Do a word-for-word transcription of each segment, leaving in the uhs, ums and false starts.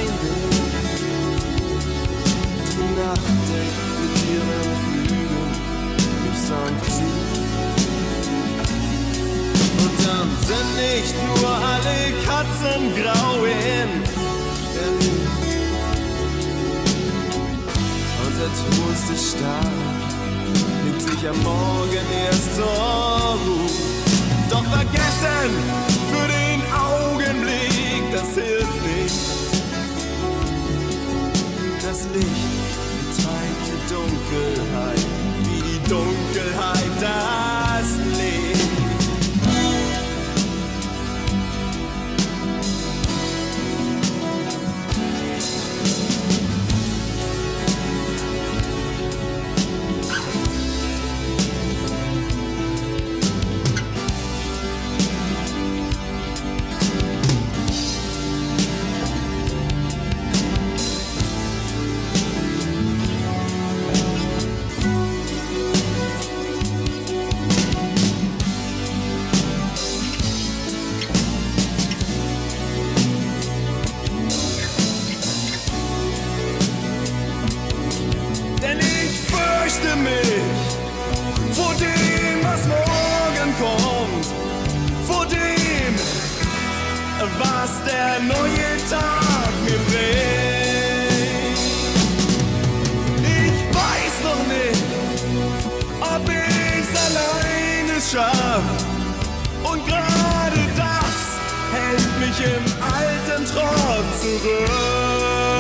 allein bin. Die Nacht deckt mit ihren Flügeln mich sanft zu. Und dann sind nicht nur alle Katzen grau in Berlin. Und der Trost ist stark, legt sich am Morgen erst zur Ruhe. Doch vergessen für den Augenblick, das hilft nicht. Das Licht betreibt die Dunkelheit, wie die Dunkelheit das Licht. Vor dem, was morgen kommt, vor dem, was der neue Tag mir bringt. Ich weiß noch nicht, ob ich's alleine schaff, und gerade das hält mich im alten Trott zurück.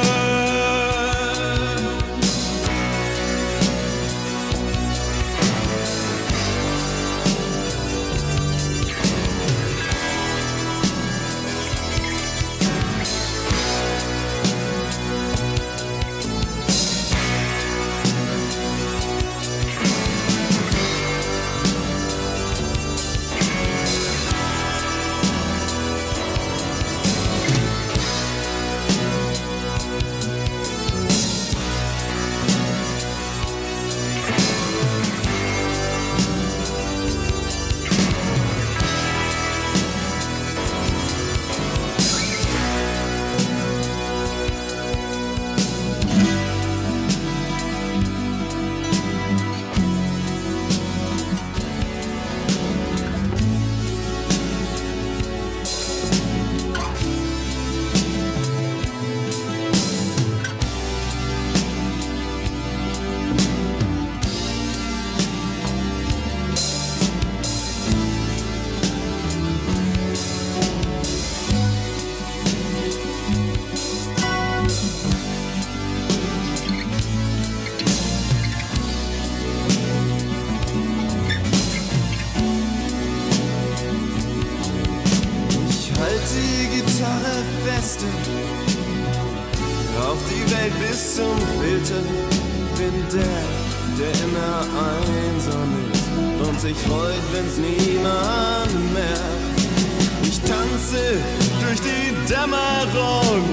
Auf die Welt bis zum Filter, bin der, der immer einsam ist und sich freut, wenn's niemand merkt. Ich tanze durch die Dämmerung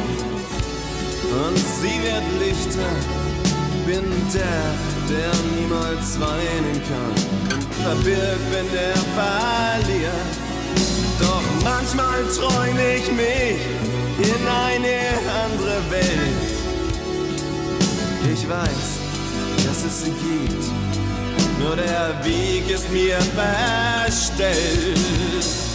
und sie wird lichter. Bin der, der niemals weinen kann und verbirgt, wenn der verliert. Doch manchmal träum ich mich in eine andere Welt. Ich weiß, dass es sie gibt, nur der Weg ist mir verstellt.